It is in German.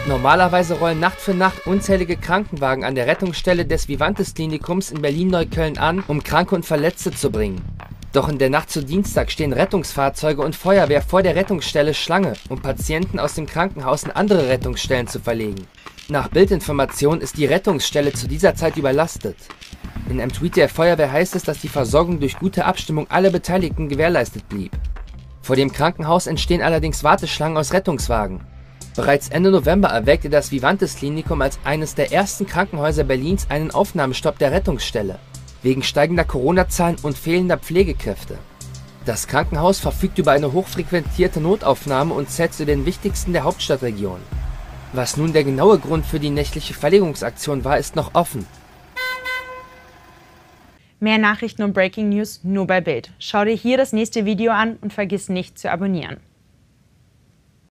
Normalerweise rollen Nacht für Nacht unzählige Krankenwagen an der Rettungsstelle des Vivantes Klinikums in Berlin-Neukölln an, um Kranke und Verletzte zu bringen. Doch in der Nacht zu Dienstag stehen Rettungsfahrzeuge und Feuerwehr vor der Rettungsstelle Schlange, um Patienten aus dem Krankenhaus in andere Rettungsstellen zu verlegen. Nach Bildinformation ist die Rettungsstelle zu dieser Zeit überlastet. In einem Tweet der Feuerwehr heißt es, dass die Versorgung durch gute Abstimmung aller Beteiligten gewährleistet blieb. Vor dem Krankenhaus entstehen allerdings Warteschlangen aus Rettungswagen. Bereits Ende November erwägte das Vivantes Klinikum als eines der ersten Krankenhäuser Berlins einen Aufnahmestopp der Rettungsstelle, wegen steigender Corona-Zahlen und fehlender Pflegekräfte. Das Krankenhaus verfügt über eine hochfrequentierte Notaufnahme und zählt zu den wichtigsten der Hauptstadtregion. Was nun der genaue Grund für die nächtliche Verlegungsaktion war, ist noch offen. Mehr Nachrichten und Breaking News nur bei Bild. Schau dir hier das nächste Video an und vergiss nicht zu abonnieren.